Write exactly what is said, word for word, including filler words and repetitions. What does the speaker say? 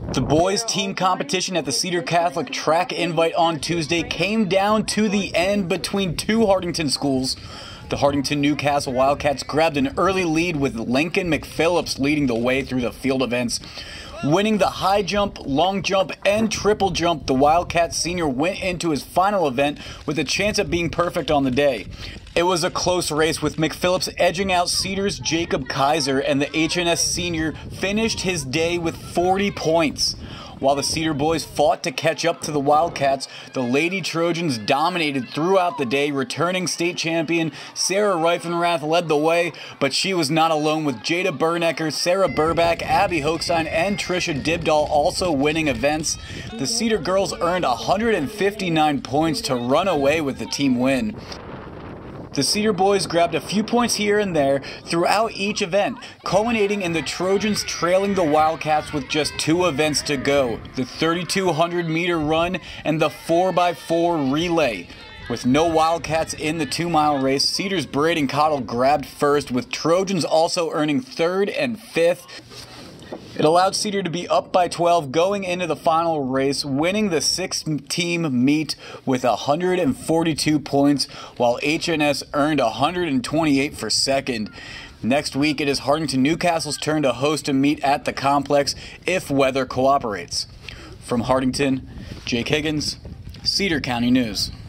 The boys' team competition at the Cedar Catholic Track Invite on Tuesday came down to the end between two Hartington schools. The Hartington-Newcastle Wildcats grabbed an early lead with Lincoln McPhillips leading the way through the field events. Winning the high jump, long jump, and triple jump, the Wildcat senior went into his final event with a chance at being perfect on the day. It was a close race with McPhillips edging out Cedar's Jacob Kaiser, and the H N S senior finished his day with forty points. While the Cedar boys fought to catch up to the Wildcats, the Lady Trojans dominated throughout the day. Returning state champion Sarah Reifenrath led the way, but she was not alone, with Jada Bernecker, Sarah Burback, Abby Hochstein, and Trisha Dibdahl also winning events. The Cedar girls earned one hundred fifty-nine points to run away with the team win. The Cedar boys grabbed a few points here and there throughout each event, culminating in the Trojans trailing the Wildcats with just two events to go, the thirty-two hundred meter run and the four by four relay. With no Wildcats in the two-mile race, Cedar's Braden Cottle grabbed first, with Trojans also earning third and fifth. It allowed Cedar to be up by twelve going into the final race, winning the six-team meet with one hundred forty-two points, while H N S earned one hundred twenty-eight for second. Next week, it is Hartington-Newcastle's turn to host a meet at the complex if weather cooperates. From Hartington, Jake Higgins, Cedar County News.